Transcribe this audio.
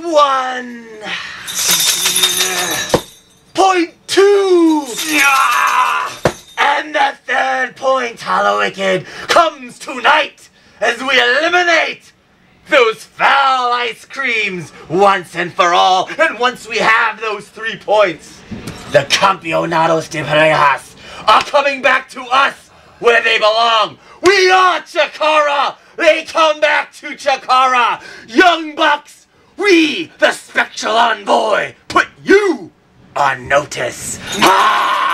1. Point 2. And the third point, Hallowicked, comes tonight as we eliminate those foul ice creams once and for all. And once we have those 3 points, the Campeonatos de Parejas are coming back to us where they belong. We are Chikara. They come back to Chikara. Young Bucks, we, the Spectral Envoy, put you on notice.